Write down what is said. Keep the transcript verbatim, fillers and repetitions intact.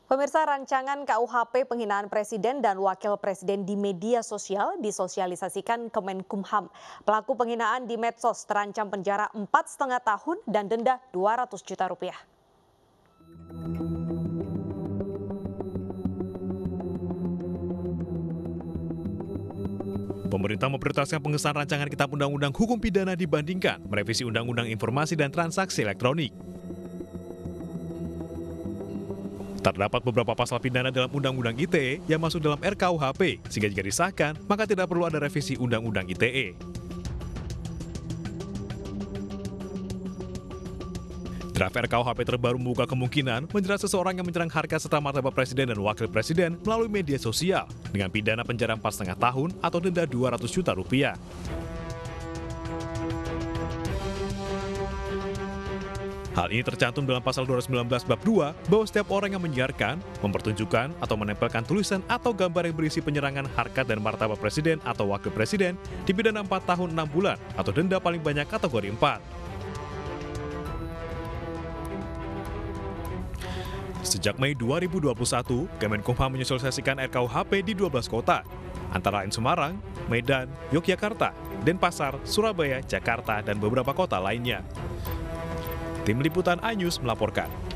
Pemirsa, rancangan K U H P penghinaan presiden dan wakil presiden di media sosial disosialisasikan Kemenkumham. Pelaku penghinaan di medsos terancam penjara empat setengah tahun dan denda dua ratus juta rupiah. Pemerintah memprioritaskan pengesahan rancangan Kitab Undang-Undang Hukum Pidana dibandingkan merevisi Undang-Undang Informasi dan Transaksi Elektronik. Terdapat beberapa pasal pidana dalam Undang-Undang I T E yang masuk dalam R K U H P, sehingga jika disahkan, maka tidak perlu ada revisi Undang-Undang I T E. Draft R K U H P terbaru membuka kemungkinan menjerat seseorang yang menyerang harkat serta martabat presiden dan wakil presiden melalui media sosial dengan pidana penjara empat setengah tahun atau denda dua ratus juta rupiah. Hal ini tercantum dalam pasal dua ratus sembilan belas bab dua bahwa setiap orang yang menyiarkan, mempertunjukkan, atau menempelkan tulisan atau gambar yang berisi penyerangan harkat dan martabat presiden atau wakil presiden dipidana empat tahun enam bulan atau denda paling banyak kategori empat. Sejak Mei dua ribu dua puluh satu, Kemenkumham menyosialisasikan R K U H P di dua belas kota, antara lain Semarang, Medan, Yogyakarta, Denpasar, Surabaya, Jakarta, dan beberapa kota lainnya. Tim Liputan iNews melaporkan.